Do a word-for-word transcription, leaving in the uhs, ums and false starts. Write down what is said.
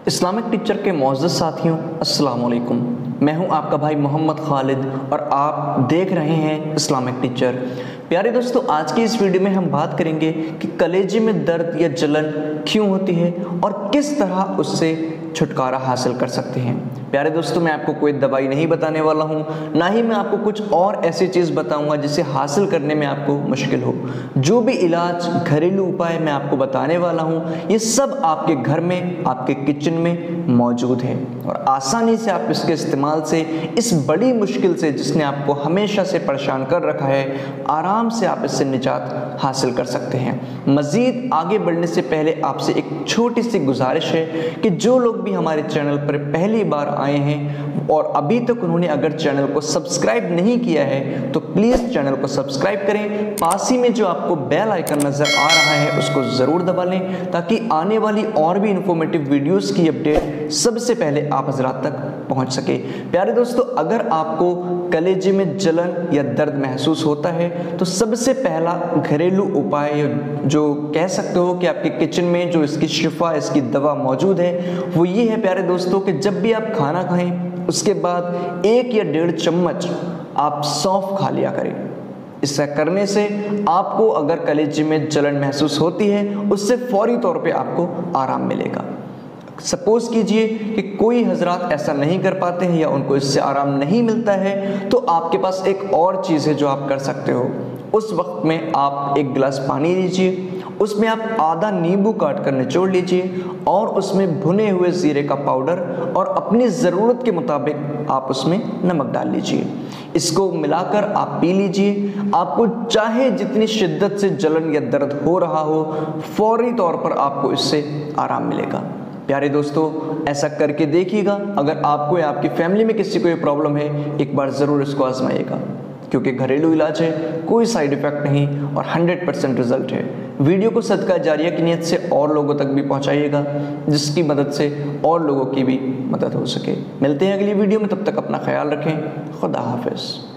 Islamic teacher के मोअज़्ज़ज़ साथियों, अस्सलाम वालेकुम। मैं हूं आपका भाई मोहम्मद खालिद और आप देख रहे हैं इस्लामिक टीचर। प्यारे दोस्तों, आज की इस वीडियो में हम बात करेंगे कि कलेजे में दर्द या जलन क्यों होती है और किस तरह उससे छुटकारा हासिल कर सकते हैं। प्यारे दोस्तों, मैं आपको कोई दवाई नहीं बताने वाला हूं, ना ही मैं आपको कुछ और ऐसी चीज़ बताऊंगा जिसे हासिल करने में आपको मुश्किल हो। जो भी इलाज, घरेलू उपाय मैं आपको बताने वाला हूं, ये सब आपके घर में, आपके किचन में मौजूद है और आसानी से आप इसके इस्तेमाल से इस बड़ी मुश्किल से, जिसने आपको हमेशा से परेशान कर रखा है, आराम से आप इससे निजात हासिल कर सकते हैं। मज़ीद आगे बढ़ने से पहले आपसे एक छोटी सी गुजारिश है कि जो लोग भी हमारे चैनल पर पहली बार आए हैं और अभी तक उन्होंने अगर चैनल को सब्सक्राइब नहीं किया है तो प्लीज़ चैनल को सब्सक्राइब करें। पास ही में जो आपको बेल आइकन नज़र आ रहा है उसको ज़रूर दबा लें ताकि आने वाली और भी इंफॉर्मेटिव वीडियोस की अपडेट सबसे पहले आप हजरात तक पहुंच सके। प्यारे दोस्तों, अगर आपको कलेजे में जलन या दर्द महसूस होता है तो सबसे पहला घरेलू उपाय जो कह सकते हो कि आपके किचन में जो इसकी शिफा, इसकी दवा मौजूद है, वो ये है प्यारे दोस्तों कि जब भी आप खाना खाएं उसके बाद एक या डेढ़ चम्मच आप सौंफ खा लिया करें। इससे करने से आपको अगर कलेजे में जलन महसूस होती है उससे फौरी तौर पे आपको आराम मिलेगा। सपोज कीजिए कि कोई हजरात ऐसा नहीं कर पाते हैं या उनको इससे आराम नहीं मिलता है तो आपके पास एक और चीज़ है जो आप कर सकते हो। उस वक्त में आप एक गिलास पानी लीजिए, उसमें आप आधा नींबू काट कर निचोड़ लीजिए और उसमें भुने हुए ज़ीरे का पाउडर और अपनी ज़रूरत के मुताबिक आप उसमें नमक डाल लीजिए। इसको मिलाकर आप पी लीजिए। आपको चाहे जितनी शिद्दत से जलन या दर्द हो रहा हो, फौरी तौर पर आपको इससे आराम मिलेगा। प्यारे दोस्तों, ऐसा करके देखिएगा। अगर आपको या आपकी फैमिली में किसी को ये प्रॉब्लम है, एक बार ज़रूर इसको आजमाइएगा क्योंकि घरेलू इलाज है, कोई साइड इफ़ेक्ट नहीं और हंड्रेड परसेंट रिजल्ट है। वीडियो को सदका जारिया की नीयत से और लोगों तक भी पहुंचाइएगा जिसकी मदद से और लोगों की भी मदद हो सके। मिलते हैं अगली वीडियो में, तब तक अपना ख्याल रखें। खुदा हाफिज़।